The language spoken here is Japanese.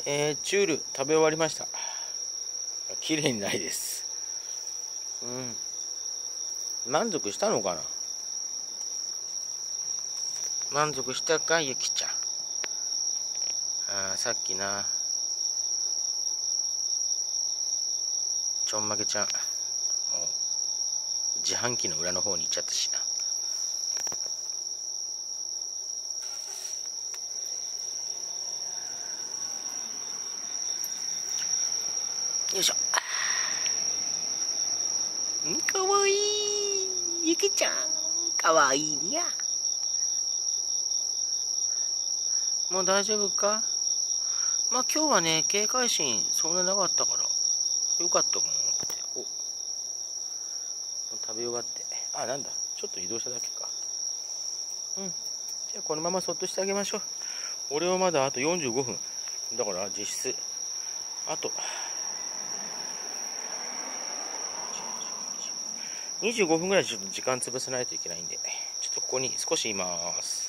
チュール食べ終わりました。綺麗にないです。満足したのかな。満足したか、ゆきちゃん。さっきな、ちょんまげちゃん、もう自販機の裏の方に行っちゃったしな。よいしょ。かわいい。ゆきちゃん、かわいいにゃ。もう大丈夫か。まあ今日はね、警戒心そんななかったからよかったかなって。食べ終わって、なんだ、ちょっと移動しただけか。じゃあこのままそっとしてあげましょう。俺はまだあと45分だから実質あと25分ぐらいちょっと時間潰さないといけないんで、ちょっとここに少しいます。